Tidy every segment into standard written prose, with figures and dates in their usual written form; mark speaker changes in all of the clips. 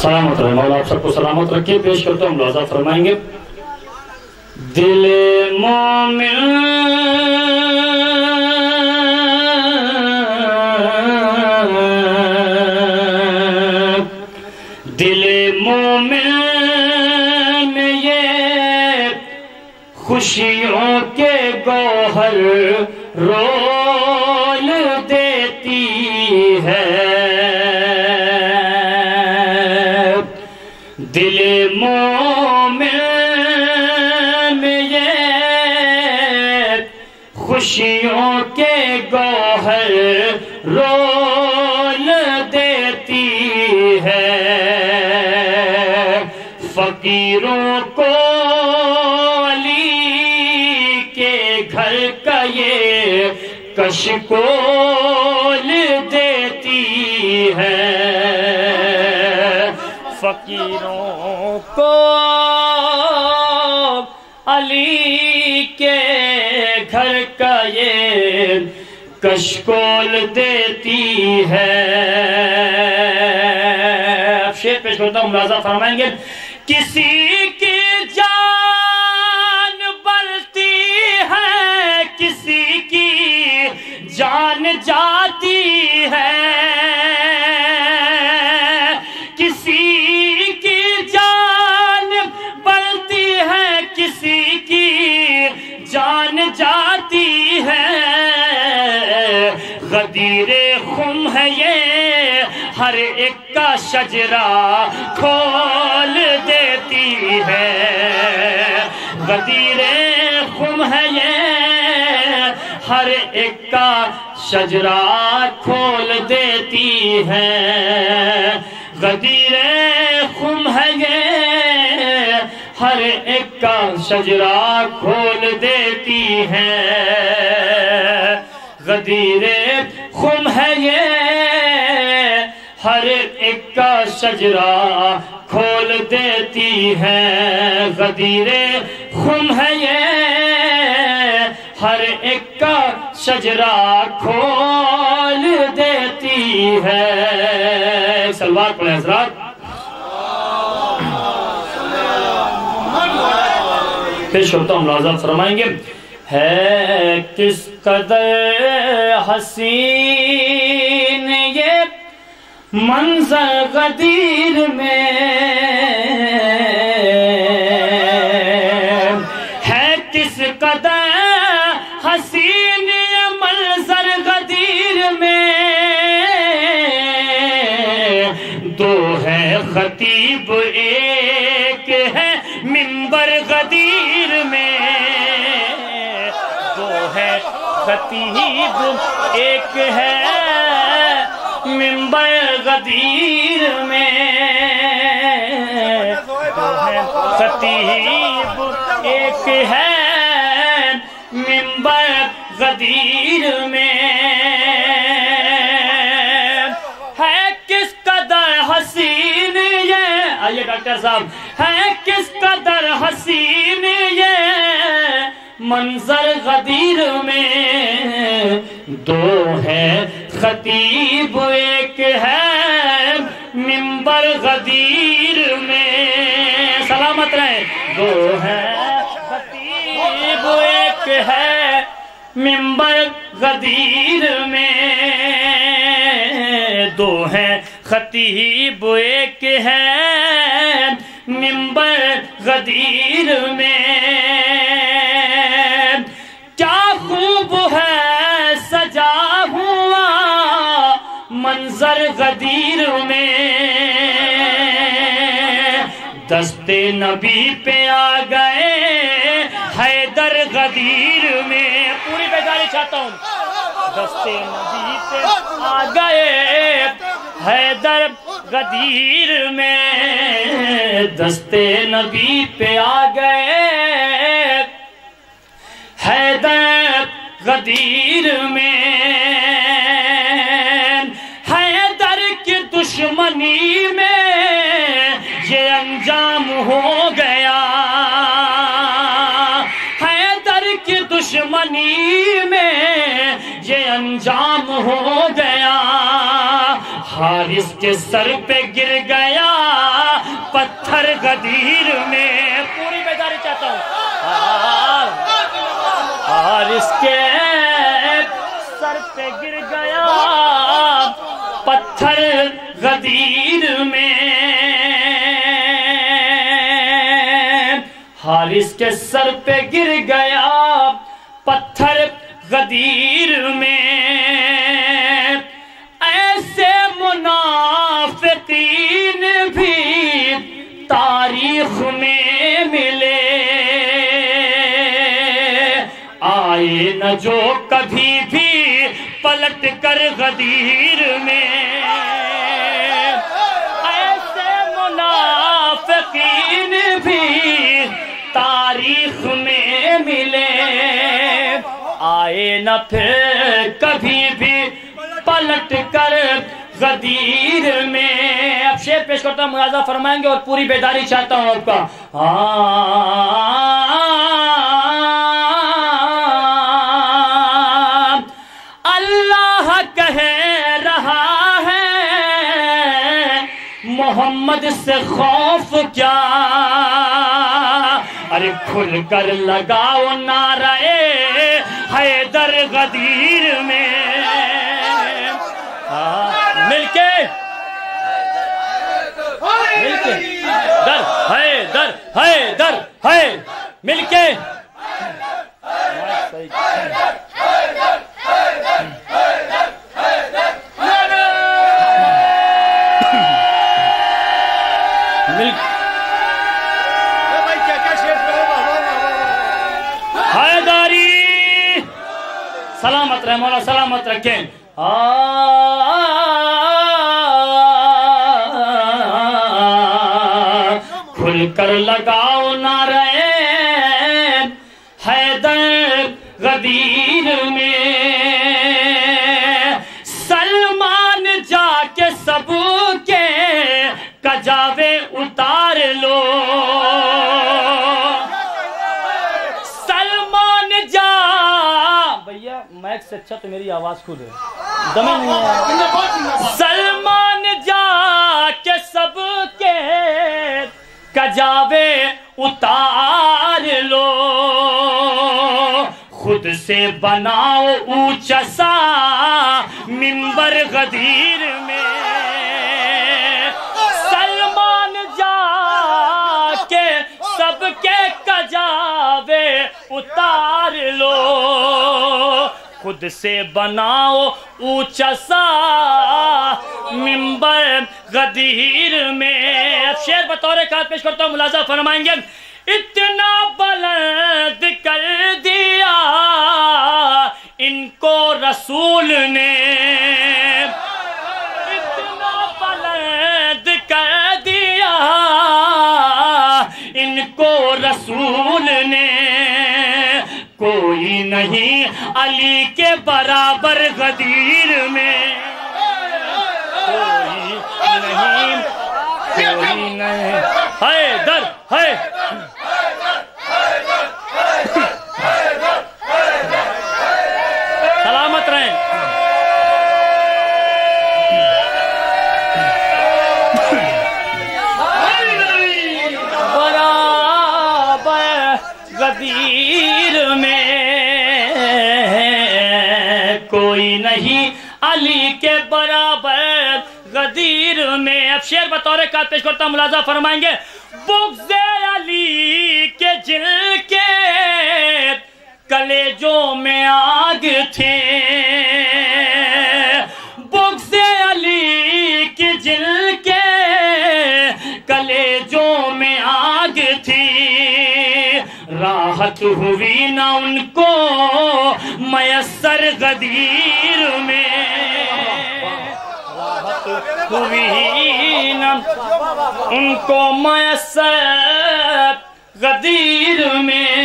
Speaker 1: سلامت رہے مولا آپ سب کو سلامت رکھیے. پیش کرتا ہوں ملاحظہ فرمائیں گے. دل مومن دل مومن میں یہ خوشیوں کے گوہر رول دیتی ہے. دل مومن میں یہ خوشیوں کے گوہر رول دیتی ہے. فقیروں کو علی کے گھر کا یہ کشکول دیتی ہے. فقیروں کو علی کے گھر کا یہ کشکول دیتی ہے. اب شعر پیش کرتا ہوں ملاحظہ فرمائیں گے. کسی کی جان بلتی ہے کسی کی جان جاتی ہے. کسی کی جان بلتی ہے کسی کی جان جاتی ہے. غدیر خم ہے یہ ہر ایک کا شجرہ کھول دیتی ہے. غدیر خم ہے یہ ہر ایک کا شجرہ کھول دیتی ہے. غدیر خم ہے یہ ہر ایک کا شجرہ کھول دیتی ہے. غدیر خم ہے یہ ہر ایک کا شجرہ کھول دیتی ہے. غدیر خم ہے یہ ہر ایک کا شجرہ کھول دیتی ہے. سلوات پڑھیں حضرات. پیش کرتا ہوں ملاحظہ فرمائیں گے. ہے کس قدر حسین یہ منظر غدیر میں. ہے کس قدر حسین یہ منظر غدیر میں. دو ہے خطیب ایک ہے منبر غدیر میں. دو ہے خطیب ایک ہے منبر غدیر میں. دو ہے خطیب ایک ہے منبر غدیر میں. ہے کس قدر حسین یہ آئیے ڈاکٹر صاحب. ہے کس قدر حسین یہ منظر غدیر میں. دو ہے خطیب ایک ہے منبر غدیر میں. سلامت رہے. دو ہے خطیب ایک ہے منبر غدیر میں. دو ہے خطیب ایک ہے منبر غدیر میں. کیا خوب ہے سجا ہوا منظر غدیر میں. دست نبی پہ آ گئے حیدر غدیر میں. پوری بیداری چاہتا ہوں. دست نبی پہ آ گئے حیدر غدیر میں. دست نبی پہ آ گئے حیدر غدیر میں. حیدر کی دشمنی میں یہ انجام ہو گیا. حیدر کی دشمنی میں یہ انجام ہو گیا. حارث کے سر پہ گر گیا پتھر غدیر میں، پوری بیداری چاہتا ہوں، اور اس کے سر پہ گر گیا پتھر غدیر میں، حارث کے سر پہ گر گیا پتھر غدیر میں، ایسے منافقین بھی تاریخ میں ملے، آئے نہ جو کبھی بھی پلٹ کر غدیر میں، ایسے منافقین بھی تاریخ میں ملے، آئے نہ پھر کبھی بھی پلٹ کر غدیر میں۔ اب شعر پیش کرتا ہوں، ملاحظہ فرمائیں گے اور پوری بیداری چاہتا ہوں آپ کا۔ اللہ کہہ رہا ہے محمد سے خوف کیا، ارے کھل کر لگاؤ نعرہ حیدر غدیر میں، مل کے در حیدر حیدر ہے، مل کے حیداری سلامت رہے، مولا سلامت رکھیں۔ کھل کر لگاؤ نعرہ حیدر غدیر میں، سلمان جا کے سب کے کجاوے اتار لو، سلمان جا بھیا مائک سے اچھا تو میری آواز خود ہے، دمیں نہیں ہے، سلمان جا کے سب کے کجاوے اتار لو، خود سے بناؤ اونچا سا منبر غدیر میں، سلمان جا کے سب کے کجاوے اتار لو، خود سے بناؤ اونچا سا منبر غدیر میں۔ اب شعر بطور خاص پیش کرتا ہوں، ملاحظہ فرمائیں گے۔ اتنا بلند کر دیا ان کو رسول نے، اتنا بلند کر دیا ان کو رسول نے، کوئی نہیں علی کے برابر غدیر میں، کوئی نہیں، کوئی نہیں، حیدر ہے سلامت رہیں۔ برابر غدیر میں کوئی نہیں علی کے برابر غدیر میں۔ اب شعر بطور خاص پیش کرتا ہوں، ملاحظہ فرمائیں گے۔ بغض علی کے جل کے کلیجوں میں آگ تھے، بغض علی کے جل کے کلیجوں میں آگ تھی، راحت ہوئی نہ ان کو میسر غدیر میں، راحت ہوئی نہ ان کو میسر غدیر میں۔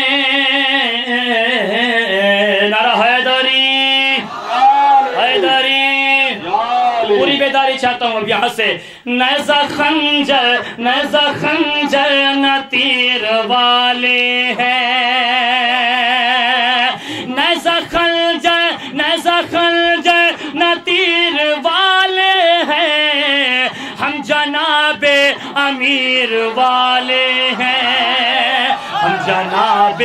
Speaker 1: نعرہ حیدری حیدری، پوری بیداری چاہتا ہوں اب یہاں سے۔ نیزہ خنجر نیزہ خنجر نہ تیر والے ہیں، نیزہ خنجر نیزہ خنجر نہ تیر والے ہیں، ہم جناب امیر والے ہیں، ہم جناب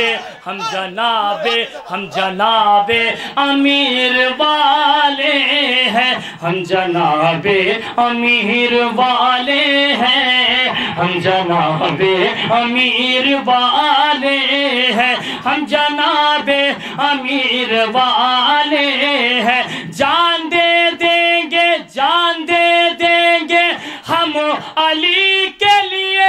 Speaker 1: امیر والے ہیں، ہم جناب امیر والے ہیں، ہم جناب امیر والے ہیں، ہم جناب امیر والے ہیں، جان دے دیں گے ہم علی کے لیے،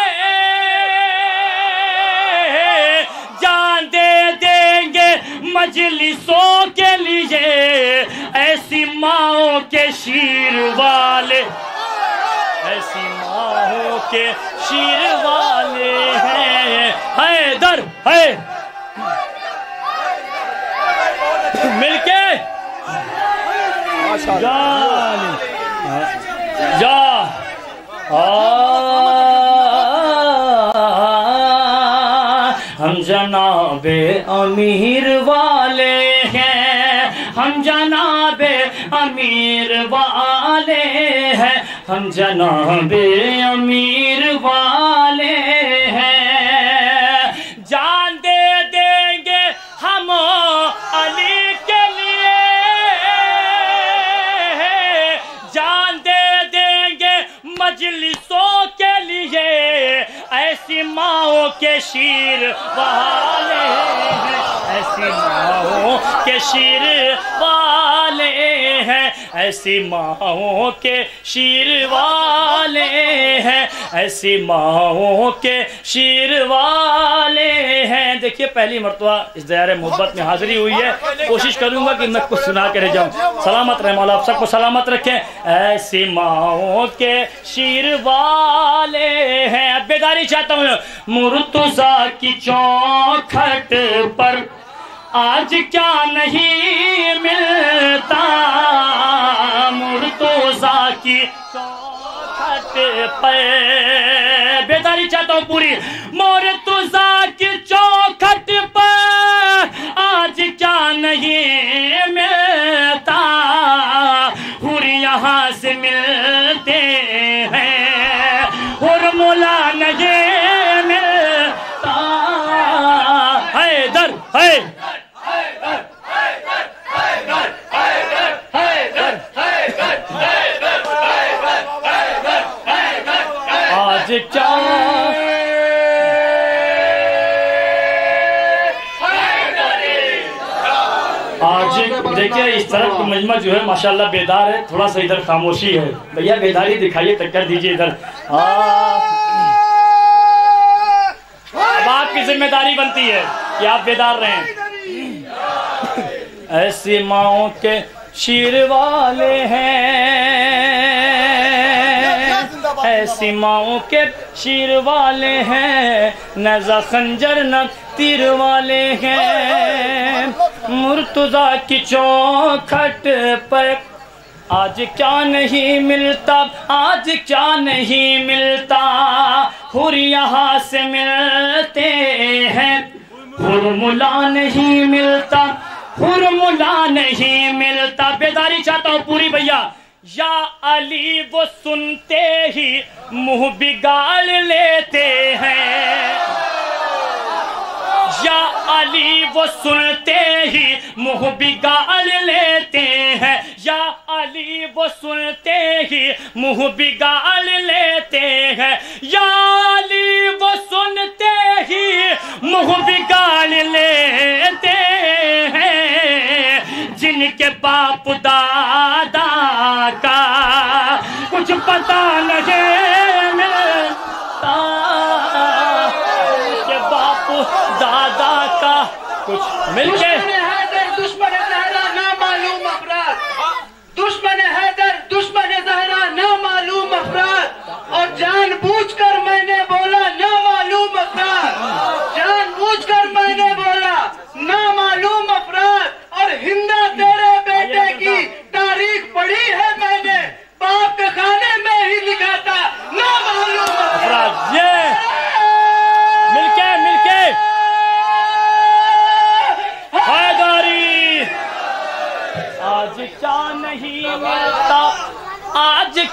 Speaker 1: جان دے دیں گے مجلسوں کے لیے، ایسی ماؤں کے شیر والے، ایسی ماؤں کے شیر والے ہیں، حیدر ہے مل کے جا ہم جناب امیر والے ہیں، ہم جناب امیر والے ہیں، ہم جناب امیر والے ہیں، جان دے دیں گے ہم علی کے لیے، جان دے دیں گے مجلسوں کے لیے، ایسی ماؤں کے شیر والے ہیں، ایسی ماؤں کے شیر والے ہیں، ایسی ماؤں کے شیر والے ہیں، ایسی ماؤں کے شیر والے ہیں۔ دیکھیے پہلی مرتبہ اس دائرہ محبت میں حاضری ہوئی ہے، کوشش کروں گا کہ میں کچھ سنا کے رہ جاؤں۔ سلامت رہے مولا، آپ سب کو سلامت رکھیں۔ ایسی ماؤں کے شیر والے ہیں، اب بیداری چاہتا ہوں۔ مرتضیٰ کی چوکھٹ پر آج کیا نہیں ملتا، مرتضیٰ کی چوکھٹ پر، بیداری چاہتا ہوں پوری، مرتضیٰ کی چوکھٹ پر آج کیا نہیں ملتا، حور یہاں سے ملتے ہیں، حور مولا نہیں ملتا، حیدر ہے آج کیا آج دیکھیں اس طرف مجمع جو ہے ماشاءاللہ بیدار ہے، تھوڑا سا ادھر خاموشی ہے، بھیا بیداری دکھائیے، ٹکر دیجئے ادھر۔ اب آپ کی ذمہ داری بنتی ہے کہ آپ بیدار رہیں۔ ایسی ماؤں کے شیر والے ہیں، ایسی ماؤں کے شیر والے ہیں، نیزہ خنجر نہ تیر والے ہیں، مرتضیٰ کی چوکھٹ پر آج کیا نہیں ملتا، آج کیا نہیں ملتا، حور یہاں سے ملتے ہیں، حور ملا نہیں ملتا، حور ملا نہیں ملتا، بیداری چاہتا ہوں پوری بھیا۔ یا علی وہ سنتے ہی منہ بگاڑ لیتے ہیں، یا علی وہ سنتے ہی منہ بگاڑ لیتے ہیں، یا علی وہ سنتے ہی منہ بگاڑ لیتے ہیں، یا علی وہ سنتے ہی منہ بگاڑ لیتے ہیں، جن کے باپ دادا کا کچھ پتہ نہیں ملتا، کہ باپ دادا کا کچھ مل کے
Speaker 2: دشمن زہرا نامعلوم افراد، دشمن حیدر دشمن زہرا نامعلوم افراد، اور جان بوجھ کر میں نے بولا نامعلوم افراد، جان بوجھ کر میں نے بولا نامعلوم افراد، اور ہندا تیرے بیٹے کی تاریخ پڑھی ہے میں نے، باپ کے خانے میں ہی لکھا تھا نامعلوم افراد۔
Speaker 1: یہ مل کے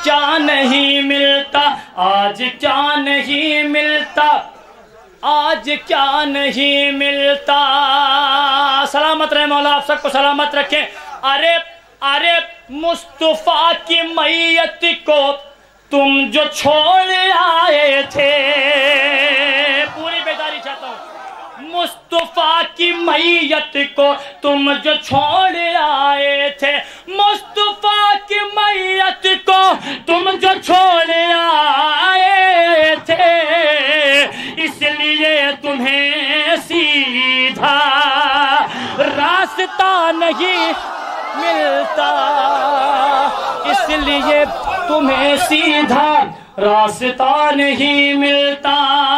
Speaker 1: کیا نہیں ملتا، آج کیا نہیں ملتا، آج کیا نہیں ملتا. سلامت رہے مولا، آپ سب کو سلامت رکھیں. ارے مصطفیٰ کی میت کو تم جو چھوڑ آئے تھے، پوری بیداری چاہتا ہوں. مصطفیٰ کی میت کو تم جو چھوڑ آئے تھے، مصطفیٰ کی میت کو تم جو چھوڑ آئے تھے، اس لیے تمہیں سیدھا راستہ نہیں ملتا، اس لیے تمہیں سیدھا راستہ نہیں ملتا،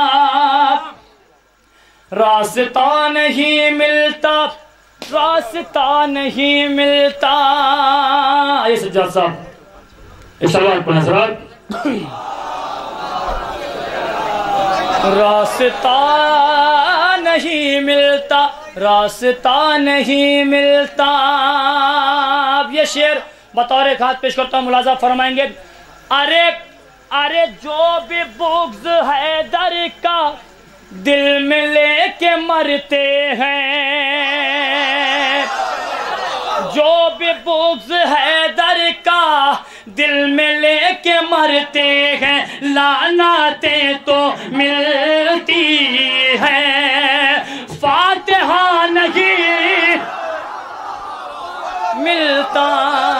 Speaker 1: راستہ نہیں ملتا، راستہ نہیں ملتا. آئیے سجاد صاحب اس سوال پڑھیں حضرات. راستہ نہیں ملتا، راستہ نہیں ملتا. اب یہ شعر بطور خاص پیش کرتا ہوں، ملاحظہ فرمائیں گے. ارے جو بھی بغض ہے در کا دل میں لے کے مرتے ہیں، جو بھی بغض ہے در کا دل میں لے کے مرتے ہیں، لعنتیں تو ملتی ہیں، فاتحہ نہیں ملتا،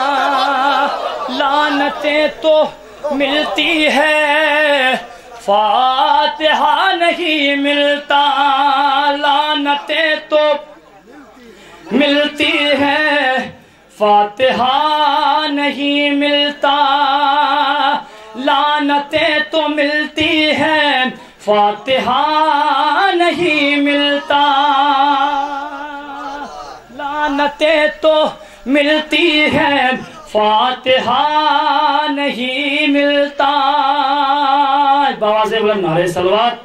Speaker 1: لعنتیں تو ملتی ہے، فاتحہ نہیں ملتا، لعنتیں تو ملتی ہے، فاتحہ نہیں ملتا، لعنتیں تو ملتی ہے، فاتحہ نہیں ملتا، لعنتیں تو ملتی ہے، فاتحہ نہیں ملتا. بآواز بلند نعرہ صلوات.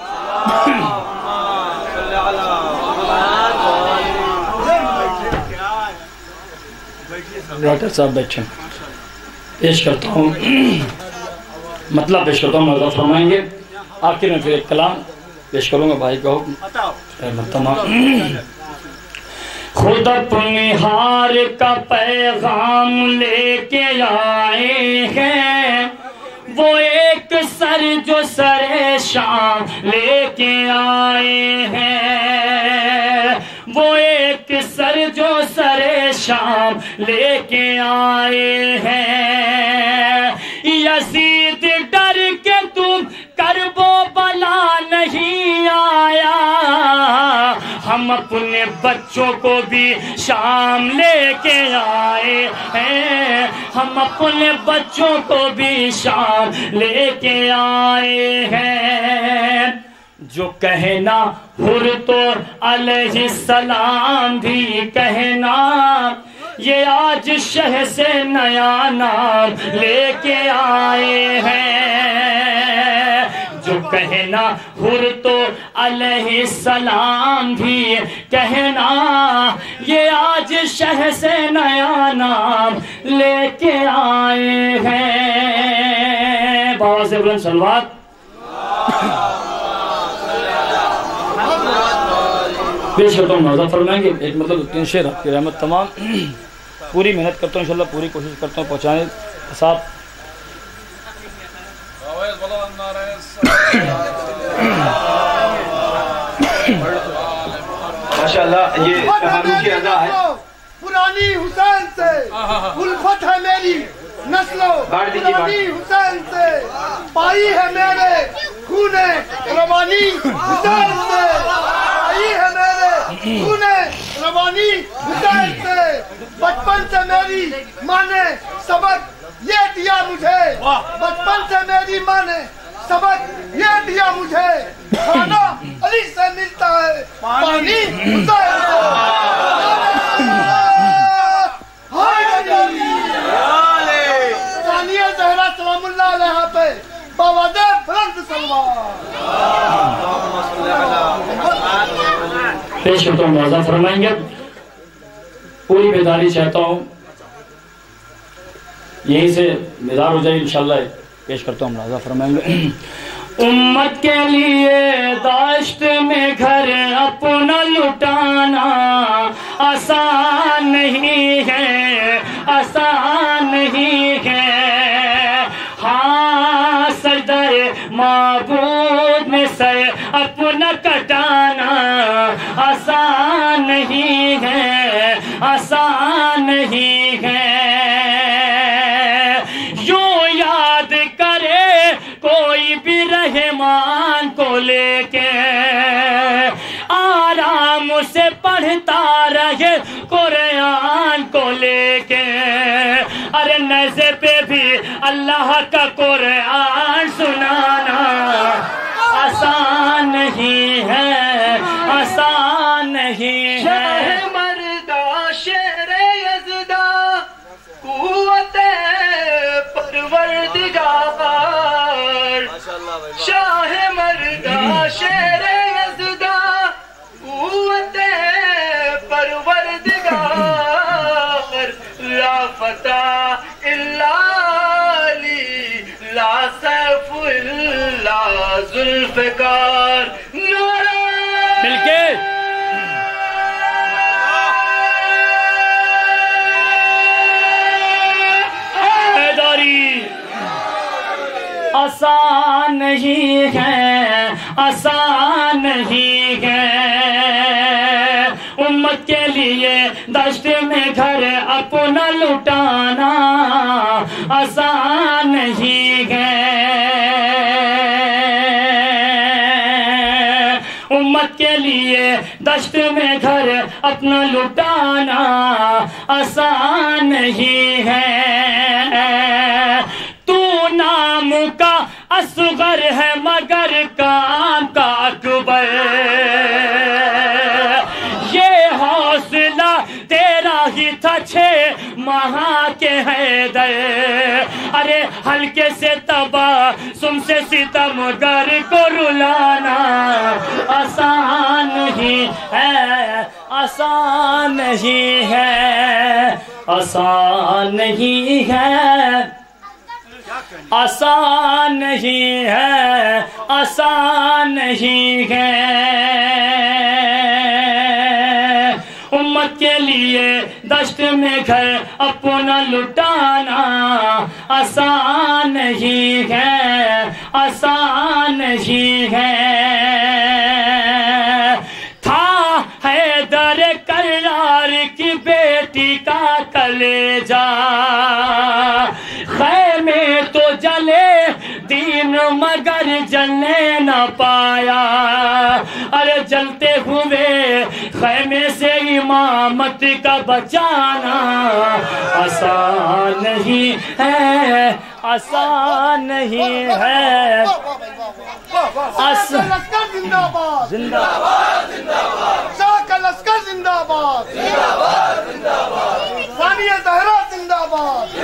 Speaker 1: ڈاکٹر صاحب بیٹھیں، پیش کرتا ہوں، مطلب پیش کرتا ہوں، مطلب فرمائیں گے. آخر میں پھر ایک کلام پیش کروں گا بھائی کا حکم. تمام خود اپنی ہار کا پیغام لے کے آئے ہیں، وہ ایک سر جو سر شام لے کے آئے ہیں، وہ ایک سر جو سر شام لے کے آئے ہیں. یزید ڈر کے تم کرب و بلا نہیں آیا، ہم اپنے بچوں کو بھی شام لے کے آئے ہیں، ہم اپنے بچوں کو بھی شام لے کے آئے ہیں. جو کہنا حر تو علیہ السلام بھی کہنا، یہ آج شہ سے نیا نام لے کے آئے ہیں. جو کہنا حر تو علیہ السلام بھی کہنا، یہ آج شہ سے نیا نام لے کے آئے ہیں. بآواز بلند صلوات. پیش کرتا ہوں، نوازہ فرمائیں گے. ایک مطلب 3 شعر آپ کی رحمت تمام. پوری محنت کرتا ہوں انشاءاللہ، پوری کوشش کرتا ہوں پہنچانے صاحب.
Speaker 2: ماشاءاللہ یہ کہانی کی ادا ہے.
Speaker 3: پرانی حسین سے الفت ہے میری نسلو، پرانی حسین سے پائی ہے میرے خون روانی، حسین سے پائی ہے میرے خون روانی، حسین سے. بچپن سے میری ماں نے سبق یہ دیا مجھے، بچپن سے میری ماں نے سبق یہ دیا مجھے، کھانا علی سے ملتا ہے، پانی حسین سے. ثانیہ زہرا سلام اللہ علیہ پہ باواد بلند سلوات.
Speaker 1: پیش کرتا ہوں، نوازہ فرمائیں گے. پوری بیداری چاہتا ہوں. یہیں سے مزار ہو جائے انشاءاللہ پیش کرتا ہوں ملاحظہ فرمائیں گے امت کے لیے داشت میں گھر اپنا لٹانا آسان نہیں ہے آسان نہیں ہے ہاں سجدہ معبود میں سر اپنا کٹانا آسان نہیں ہے آسان نہیں ہے یوں یاد کرے کوئی بھی رحمان کو لے کے آرام سے پڑھتا رہے قرآن کو لے کے ارے نیزے پہ بھی اللہ کا قرآن سنانا آسان نہیں ہے آسان نہیں ہے
Speaker 2: مردہ شیر یزدہ قوت پروردگار شاہ مردہ شیر یزدہ قوت پروردگار لا فتح الا علی لا سیف الا ذوالفقار نعرہ
Speaker 1: مل کے آسان نہیں ہے آسان نہیں ہے امت کے لیے دشت میں گھر اپنا لٹانا آسان نہیں ہے امت کے لیے دشت میں گھر اپنا لٹانا آسان نہیں ہے تو نام کا اصغر ہے مگر کام کا اکبر یہ حوصلہ تیرا ہی تھا 6 ماہ کے حیدر ارے ہلکے سے تبسم سے ستمگر کو رلانا آسان نہیں ہے آسان نہیں ہے آسان نہیں ہے آسان نہیں ہے آسان نہیں ہے امت کے لیے دشت میں گھر اپنا لٹانا آسان نہیں ہے آسان نہیں ہے تھا حیدر کرار کی بیٹی کا کلیجہ خیمے تو جلے دین مگر جلنے نہ پایا ارے جلتے ہوئے خیمے سے امامت کا بچانا آسان نہیں ہے آسان نہیں ہے
Speaker 3: لشکر زندہ باد
Speaker 1: زندہ باد
Speaker 3: شاہ کا لشکر زندہ باد ثانیہ زہرا زندہ باد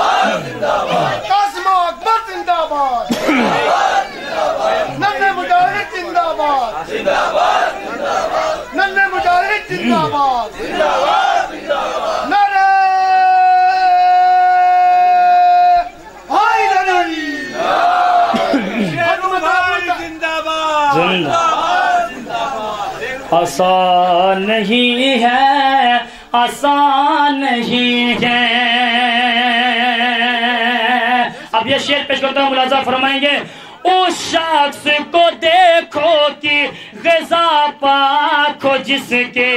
Speaker 3: قاسم اکبر زندہ باد ننھے مجاہد زندہ باد ننھے مجاہد زندہ باد نعرہ حیدری
Speaker 1: آسان نہیں ہے آسان نہیں ہے اب یہ شعر پیش کرتا ہوں ملاحظہ فرمائیں گے اس شخص کو دیکھو کہ غذا پاک ہو جس کے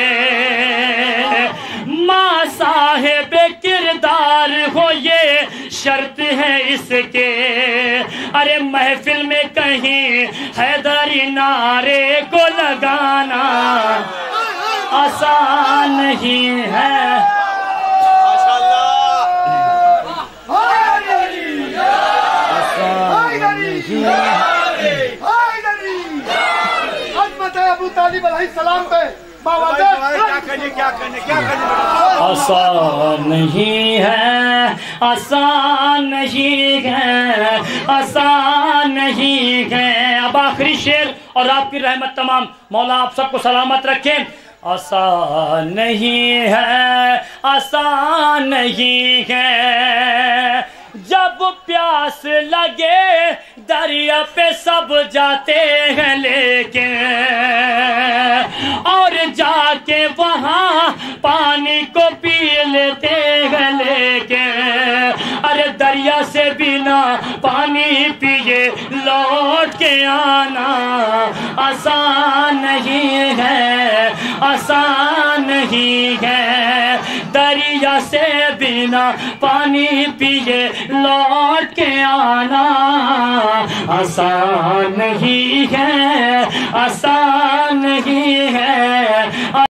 Speaker 1: ماں صاحب کردار ہو یہ شرط ہے اس کے ارے محفل میں کہیں حیدری نعرے کو لگانا آسان نہیں ہے
Speaker 3: عظمت ابو طالب علیہ السلام پہ
Speaker 1: آسان نہیں ہے آسان نہیں ہے آسان نہیں ہے اب آخری شعر اور آپ کی رحمت تمام مولا آپ سب کو سلامت رکھیں آسان نہیں ہے، آسان نہیں ہے، جب پیاس لگے دریا پہ سب جاتے ہیں لیکن، اور جا کے وہاں پانی کو پی لیتے ہیں لیکن، ارے دریا سے بنا پانی پیے لوٹ کے آنا آسان نہیں ہے، آسان نہیں ہے، دریا سے بنا پانی پیے لوٹ کے آنا آسان نہیں ہے، آسان نہیں ہے۔